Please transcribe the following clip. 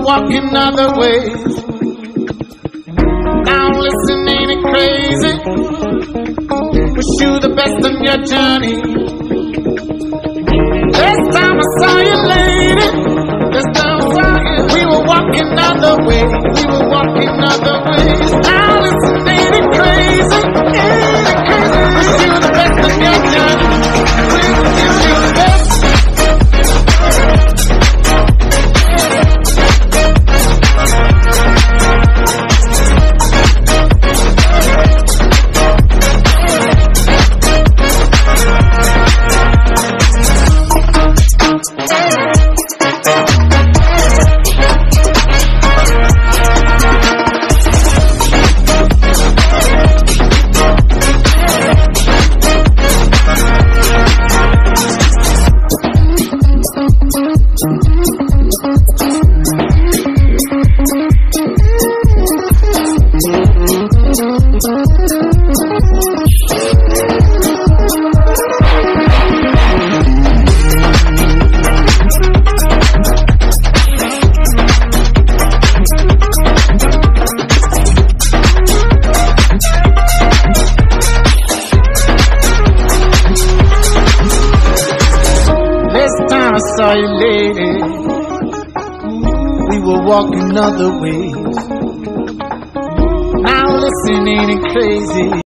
walking other ways. Now listen, ain't it crazy? Wish you the best on your journey. Last time I saw you, lady, last time I saw you, we were walking other ways. We were walking other ways. Now listen, ain't it crazy? Ain't it crazy? Wish you the best on your journey. Wish you the best. Saw you, lady, we were walking other ways. Now listen, ain't it crazy?